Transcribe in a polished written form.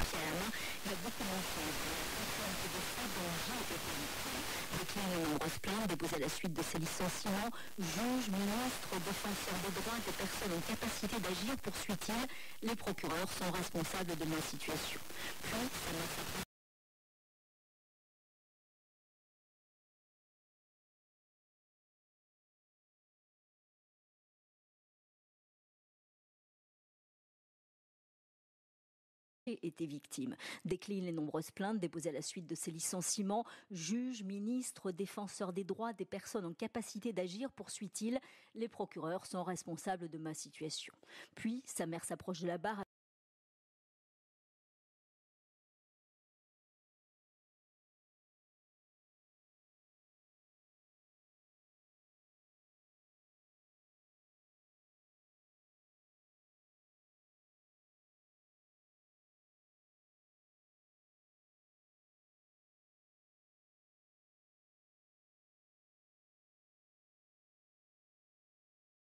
papier à la main, il y a beaucoup de choses. Que de ça dont j'ai été victime. Décline les nombreuses plaintes déposées à la suite de ces licenciements. Juges, ministres, défenseurs des droits des personnes en capacité d'agir, poursuit-il. Les procureurs sont responsables de ma situation. Puis, ça me fait été victime. Décline les nombreuses plaintes déposées à la suite de ces licenciements. Juges, ministres, défenseurs des droits des personnes en capacité d'agir, poursuit-il. Les procureurs sont responsables de ma situation. Puis, sa mère s'approche de la barre.